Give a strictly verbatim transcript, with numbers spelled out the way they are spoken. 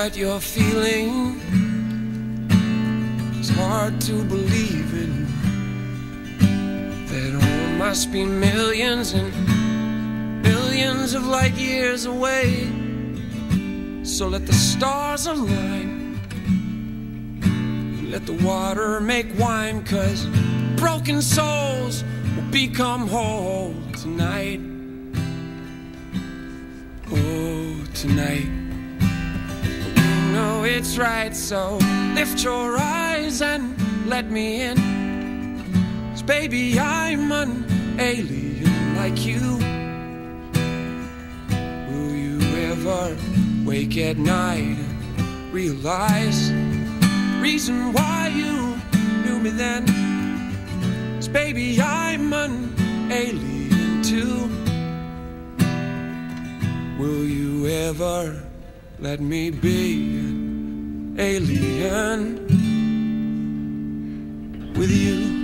what you're feeling. It's hard to believe in that all must be millions and billions of light years away. So let the stars align, let the water make wine, 'cause broken souls will become whole tonight. Oh, tonight. We know it's right, so lift your eyes and let me in. 'Cause baby, I'm an alien like you. Will you ever wake at night and realize the reason why you knew me then? 'Cause baby, I'm an alien too. Will you ever let me be an alien with you?